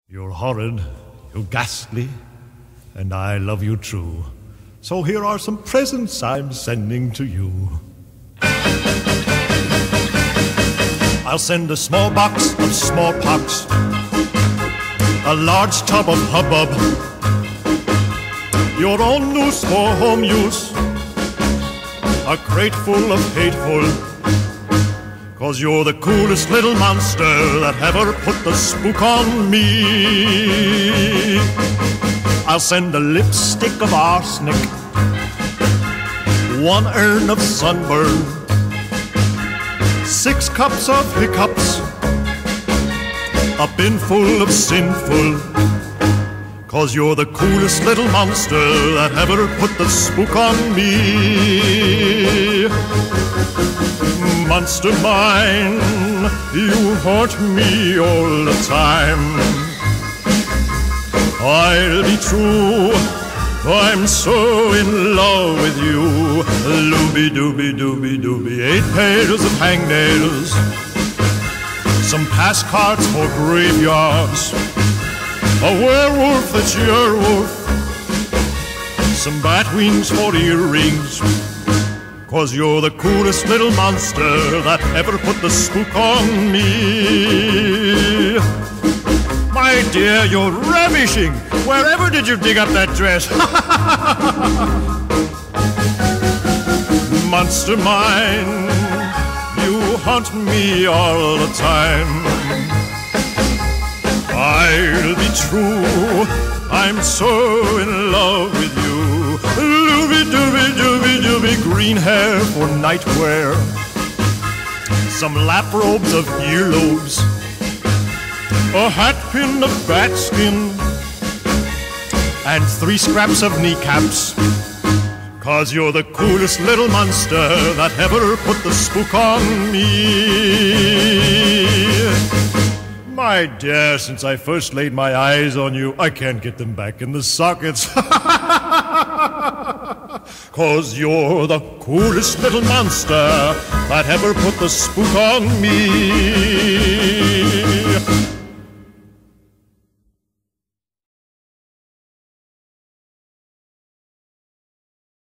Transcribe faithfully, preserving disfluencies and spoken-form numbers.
You're horrid, you're ghastly, and I love you true. So here are some presents I'm sending to you. I'll send a small box of smallpox, a large tub of hubbub, your own noose for home use, a crate full of hateful, 'cause you're the coolest little monster that ever put the spook on me. I'll send a lipstick of arsenic, one urn of sunburn, six cups of hiccups, a bin full of sinful, 'cause you're the coolest little monster that ever put the spook on me. Monster mine, you haunt me all the time. I'll be true, I'm so in love with you. Looby dooby dooby dooby, eight pairs of hangnails, some pass cards for graveyards, a werewolf that's your wolf, some bat wings for earrings, 'cause you're the coolest little monster that ever put the spook on me. My dear, you're ravishing. Wherever did you dig up that dress? Monster mine, you haunt me all the time. I'll be true, I'm so in love with you. Dooby dooby dooby dooby, green hair for nightwear, some lap robes of earlobes, a hat pin of bat skin, and three scraps of kneecaps, 'cause you're the coolest little monster that ever put the spook on me. My dear, since I first laid my eyes on you, I can't get them back in the sockets. 'Cause you're the coolest little monster that ever put the spook on me.